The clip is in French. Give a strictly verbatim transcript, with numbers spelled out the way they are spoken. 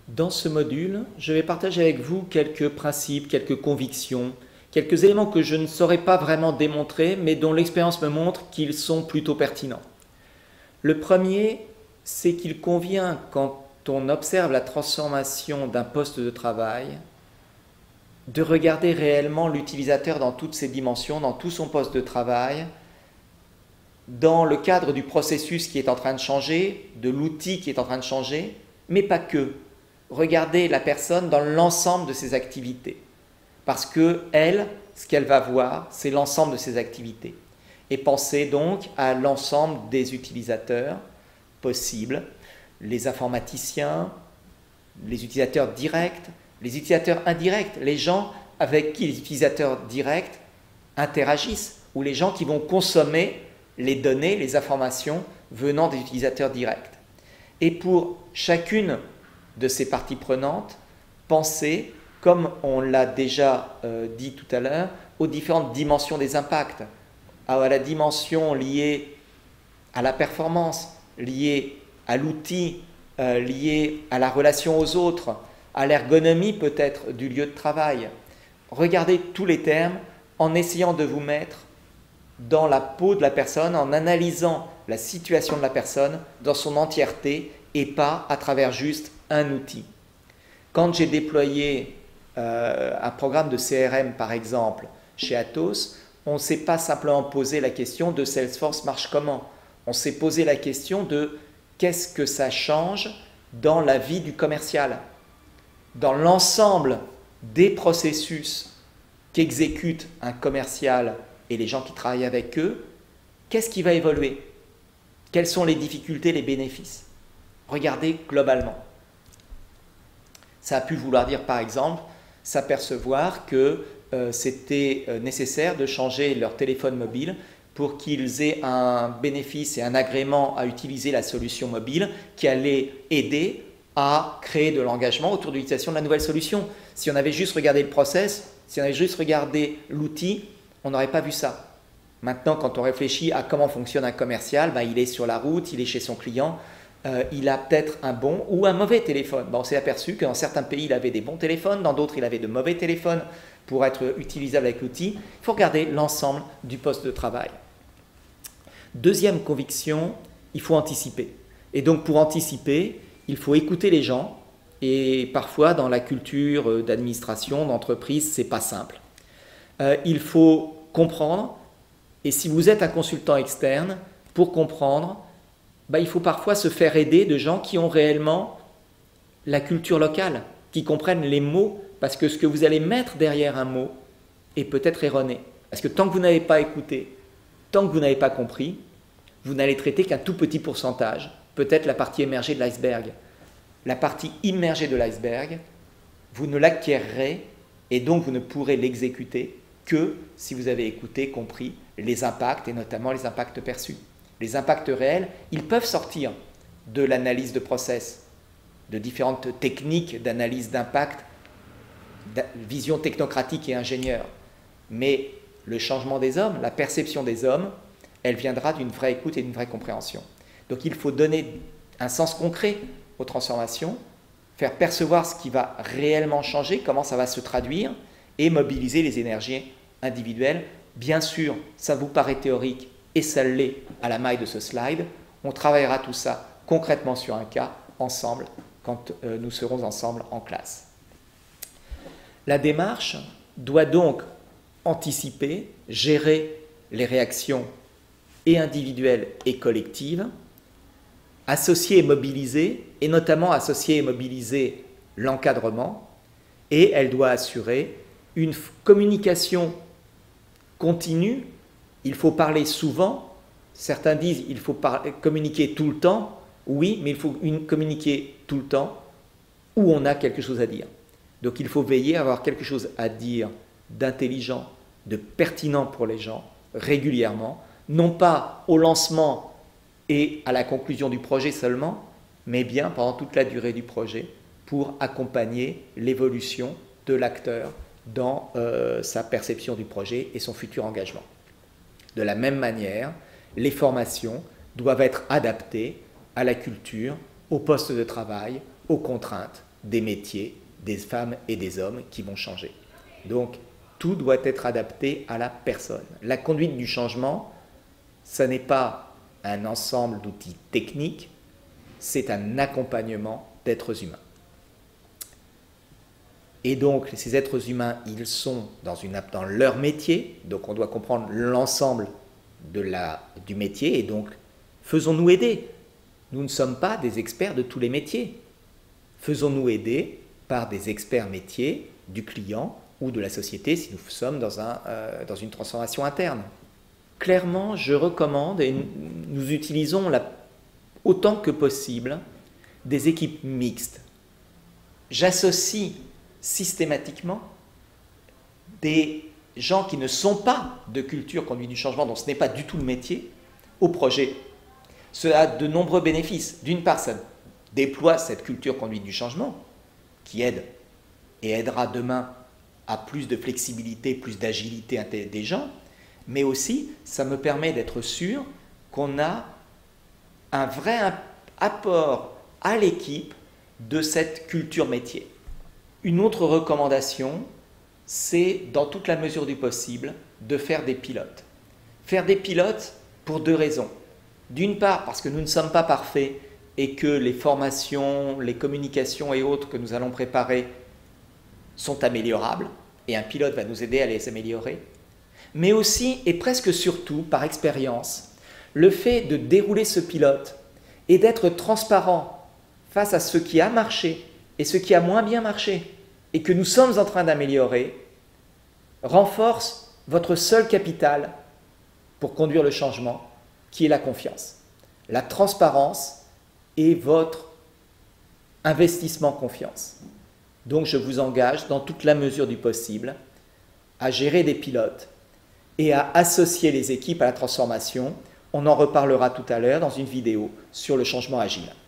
Dans ce module, je vais partager avec vous quelques principes, quelques convictions, quelques éléments que je ne saurais pas vraiment démontrer, mais dont l'expérience me montre qu'ils sont plutôt pertinents. Le premier, c'est qu'il convient, quand on observe la transformation d'un poste de travail, de regarder réellement l'utilisateur dans toutes ses dimensions, dans tout son poste de travail, dans le cadre du processus qui est en train de changer, de l'outil qui est en train de changer, mais pas que. Regardez la personne dans l'ensemble de ses activités. Parce que elle, ce qu'elle va voir, c'est l'ensemble de ses activités. Et pensez donc à l'ensemble des utilisateurs possibles, les informaticiens, les utilisateurs directs, les utilisateurs indirects, les gens avec qui les utilisateurs directs interagissent, ou les gens qui vont consommer les données, les informations venant des utilisateurs directs. Et pour chacune de ces parties prenantes, pensez, comme on l'a déjà euh, dit tout à l'heure, aux différentes dimensions des impacts, à la dimension liée à la performance, liée à l'outil, euh, liée à la relation aux autres, à l'ergonomie peut-être du lieu de travail. Regardez tous les termes en essayant de vous mettre dans la peau de la personne, en analysant la situation de la personne dans son entièreté et pas à travers juste un outil. Quand j'ai déployé euh, un programme de C R M, par exemple, chez Atos, on ne s'est pas simplement posé la question de Salesforce marche comment. On s'est posé la question de qu'est-ce que ça change dans la vie du commercial, dans l'ensemble des processus qu'exécute un commercial et les gens qui travaillent avec eux, qu'est-ce qui va évoluer? Quelles sont les difficultés, les bénéfices? Regardez globalement. Ça a pu vouloir dire, par exemple, s'apercevoir que euh, c'était euh, nécessaire de changer leur téléphone mobile pour qu'ils aient un bénéfice et un agrément à utiliser la solution mobile qui allait aider à créer de l'engagement autour de l'utilisation de la nouvelle solution. Si on avait juste regardé le process, si on avait juste regardé l'outil, on n'aurait pas vu ça. Maintenant, quand on réfléchit à comment fonctionne un commercial, ben, il est sur la route, il est chez son client, euh, il a peut-être un bon ou un mauvais téléphone. Ben, on s'est aperçu que dans certains pays, il avait des bons téléphones, dans d'autres, il avait de mauvais téléphones pour être utilisable avec l'outil. Il faut regarder l'ensemble du poste de travail. Deuxième conviction, il faut anticiper. Et donc, pour anticiper, il faut écouter les gens. Et parfois, dans la culture d'administration, d'entreprise, ce n'est pas simple. Euh, il faut comprendre, et si vous êtes un consultant externe, pour comprendre, bah, il faut parfois se faire aider de gens qui ont réellement la culture locale, qui comprennent les mots, parce que ce que vous allez mettre derrière un mot est peut-être erroné. Parce que tant que vous n'avez pas écouté, tant que vous n'avez pas compris, vous n'allez traiter qu'un tout petit pourcentage, peut-être la partie émergée de l'iceberg. La partie immergée de l'iceberg, vous ne l'acquérerez et donc vous ne pourrez l'exécuter que si vous avez écouté, compris les impacts et notamment les impacts perçus. Les impacts réels, ils peuvent sortir de l'analyse de process, de différentes techniques d'analyse d'impact, vision technocratique et ingénieure. Mais le changement des hommes, la perception des hommes, elle viendra d'une vraie écoute et d'une vraie compréhension. Donc il faut donner un sens concret aux transformations, faire percevoir ce qui va réellement changer, comment ça va se traduire, et mobiliser les énergies individuelles. Bien sûr, ça vous paraît théorique, et ça l'est à la maille de ce slide. On travaillera tout ça concrètement sur un cas, ensemble, quand euh, nous serons ensemble en classe. La démarche doit donc anticiper, gérer les réactions et individuelles et collectives, associer et mobiliser, et notamment associer et mobiliser l'encadrement, et elle doit assurer une communication continue. Il faut parler souvent. Certains disent qu'il faut communiquer tout le temps. Oui, mais il faut une, communiquer tout le temps où on a quelque chose à dire. Donc il faut veiller à avoir quelque chose à dire d'intelligent, de pertinent pour les gens, régulièrement, non pas au lancement et à la conclusion du projet seulement, mais bien pendant toute la durée du projet pour accompagner l'évolution de l'acteur dans euh, sa perception du projet et son futur engagement. De la même manière, les formations doivent être adaptées à la culture, au poste de travail, aux contraintes des métiers, des femmes et des hommes qui vont changer. Donc, tout doit être adapté à la personne. La conduite du changement, ce n'est pas un ensemble d'outils techniques, c'est un accompagnement d'êtres humains. Et donc, ces êtres humains, ils sont dans, une, dans leur métier, donc on doit comprendre l'ensemble de la, du métier, et donc, faisons-nous aider. Nous ne sommes pas des experts de tous les métiers. Faisons-nous aider par des experts métiers du client ou de la société si nous sommes dans, un, euh, dans une transformation interne. Clairement, je recommande, et nous utilisons la, autant que possible, des équipes mixtes. J'associe systématiquement des gens qui ne sont pas de culture conduite du changement, dont ce n'est pas du tout le métier, au projet. Cela a de nombreux bénéfices. D'une part, ça déploie cette culture conduite du changement, qui aide et aidera demain à plus de flexibilité, plus d'agilité des gens, mais aussi, ça me permet d'être sûr qu'on a un vrai apport à l'équipe de cette culture métier. Une autre recommandation, c'est, dans toute la mesure du possible, de faire des pilotes. Faire des pilotes pour deux raisons. D'une part, parce que nous ne sommes pas parfaits et que les formations, les communications et autres que nous allons préparer sont améliorables, et un pilote va nous aider à les améliorer. Mais aussi, et presque surtout, par expérience, le fait de dérouler ce pilote et d'être transparent face à ce qui a marché et ce qui a moins bien marché, et que nous sommes en train d'améliorer, renforce votre seul capital pour conduire le changement, qui est la confiance. La transparence est votre investissement confiance. Donc je vous engage, dans toute la mesure du possible, à gérer des pilotes et à associer les équipes à la transformation. On en reparlera tout à l'heure dans une vidéo sur le changement agile.